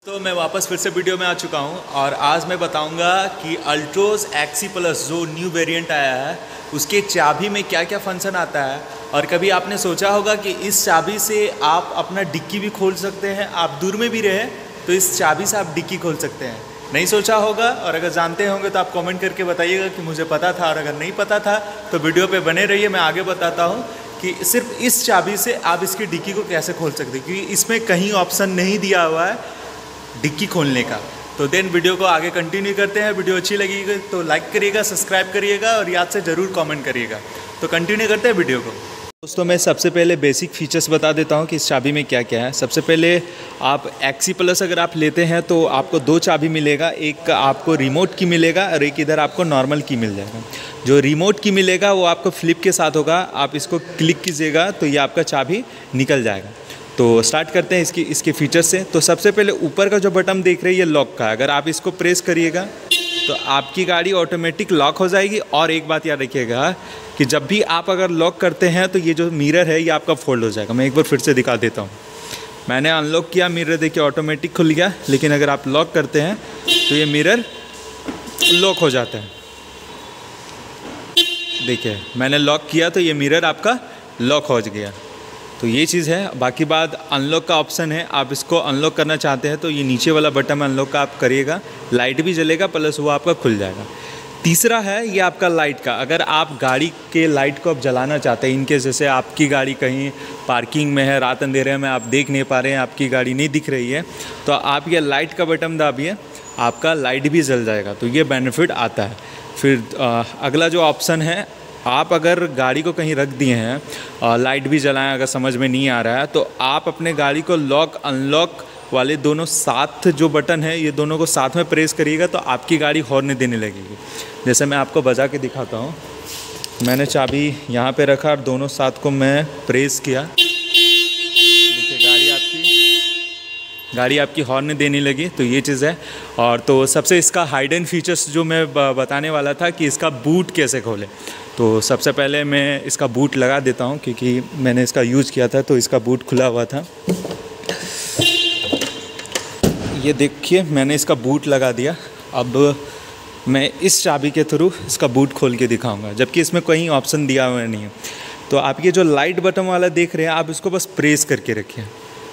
तो मैं वापस फिर से वीडियो में आ चुका हूं और आज मैं बताऊंगा कि अल्ट्रोज एक्सी प्लस जो न्यू वेरिएंट आया है उसके चाबी में क्या क्या फंक्शन आता है। और कभी आपने सोचा होगा कि इस चाबी से आप अपना डिक्की भी खोल सकते हैं, आप दूर में भी रहे तो इस चाबी से आप डिक्की खोल सकते हैं। नहीं सोचा होगा, और अगर जानते होंगे तो आप कमेंट करके बताइएगा कि मुझे पता था, और अगर नहीं पता था तो वीडियो पे बने रहिए। मैं आगे बताता हूँ कि सिर्फ इस चाबी से आप इसकी डिक्की को कैसे खोल सकते हैं, क्योंकि इसमें कहीं ऑप्शन नहीं दिया हुआ है डिक्की खोलने का। तो देन वीडियो को आगे कंटिन्यू करते हैं। वीडियो अच्छी लगेगी तो लाइक करिएगा, सब्सक्राइब करिएगा और याद से ज़रूर कमेंट करिएगा। तो कंटिन्यू करते हैं वीडियो को। दोस्तों मैं सबसे पहले बेसिक फीचर्स बता देता हूं कि इस चाबी में क्या क्या है। सबसे पहले आप एक्सी प्लस अगर आप लेते हैं तो आपको दो चाबी मिलेगा, एक आपको रिमोट की मिलेगा और एक इधर आपको नॉर्मल की मिल जाएगा। जो रिमोट की मिलेगा वो आपको फ्लिप के साथ होगा, आप इसको क्लिक कीजिएगा तो ये आपका चाबी निकल जाएगा। तो स्टार्ट करते हैं इसके फीचर्स से। तो सबसे पहले ऊपर का जो बटन देख रहे हैं ये लॉक का है, अगर आप इसको प्रेस करिएगा तो आपकी गाड़ी ऑटोमेटिक लॉक हो जाएगी। और एक बात याद रखिएगा कि जब भी आप अगर लॉक करते हैं तो ये जो मिरर है ये आपका फोल्ड हो जाएगा। मैं एक बार फिर से दिखा देता हूँ। मैंने अनलॉक किया, मिरर देखिए ऑटोमेटिक खुल गया, लेकिन अगर आप लॉक करते हैं तो ये मिरर लॉक हो जाता है। देखिए मैंने लॉक किया तो ये मिरर आपका लॉक हो गया। तो ये चीज़ है। बाकी बात अनलॉक का ऑप्शन है, आप इसको अनलॉक करना चाहते हैं तो ये नीचे वाला बटन अनलॉक का आप करिएगा, लाइट भी जलेगा प्लस वो आपका खुल जाएगा। तीसरा है ये आपका लाइट का, अगर आप गाड़ी के लाइट को आप जलाना चाहते हैं, इनके जैसे आपकी गाड़ी कहीं पार्किंग में है, रात अंधेरे में आप देख नहीं पा रहे हैं, आपकी गाड़ी नहीं दिख रही है, तो आप ये लाइट का बटन दाबिए, आपका लाइट भी जल जाएगा। तो ये बेनिफिट आता है। फिर अगला जो ऑप्शन है, आप अगर गाड़ी को कहीं रख दिए हैं और लाइट भी जलाएं, अगर समझ में नहीं आ रहा है तो आप अपने गाड़ी को लॉक अनलॉक वाले दोनों साथ जो बटन है ये दोनों को साथ में प्रेस करिएगा तो आपकी गाड़ी हॉर्न देने लगेगी। जैसे मैं आपको बजा के दिखाता हूँ। मैंने चाबी यहाँ पे रखा और दोनों साथ को मैं प्रेस किया, देखिए गाड़ी आपकी हॉर्न देने लगी। तो ये चीज़ है। और तो सबसे इसका हाइडन फीचर्स जो मैं बताने वाला था कि इसका बूट कैसे खोले। तो सबसे पहले मैं इसका बूट लगा देता हूँ, क्योंकि मैंने इसका यूज़ किया था तो इसका बूट खुला हुआ था। ये देखिए मैंने इसका बूट लगा दिया। अब मैं इस चाबी के थ्रू इसका बूट खोल के दिखाऊंगा, जबकि इसमें कोई ऑप्शन दिया हुआ नहीं है। तो आप ये जो लाइट बटन वाला देख रहे हैं, आप इसको बस प्रेस करके रखिए।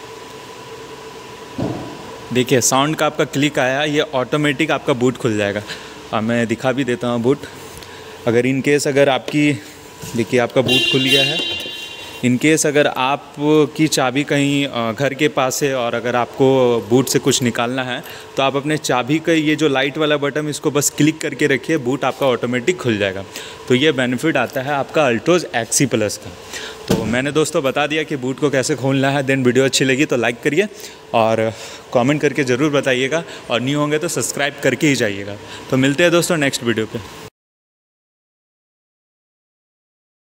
देखिए साउंड का आपका क्लिक आया, ये ऑटोमेटिक आपका बूट खुल जाएगा। अब मैं दिखा भी देता हूँ बूट। अगर इन केस अगर आपकी, देखिए आपका बूट खुल गया है। इन केस अगर आपकी चाबी कहीं घर के पास है और अगर आपको बूट से कुछ निकालना है तो आप अपने चाबी का ये जो लाइट वाला बटन इसको बस क्लिक करके रखिए, बूट आपका ऑटोमेटिक खुल जाएगा। तो ये बेनिफिट आता है आपका अल्ट्रोज एक्सी प्लस का। तो मैंने दोस्तों बता दिया कि बूट को कैसे खोलना है। देन वीडियो अच्छी लगी तो लाइक करिए और कमेंट करके ज़रूर बताइएगा, और न्यू होंगे तो सब्सक्राइब करके ही जाइएगा। तो मिलते हैं दोस्तों नेक्स्ट वीडियो पे।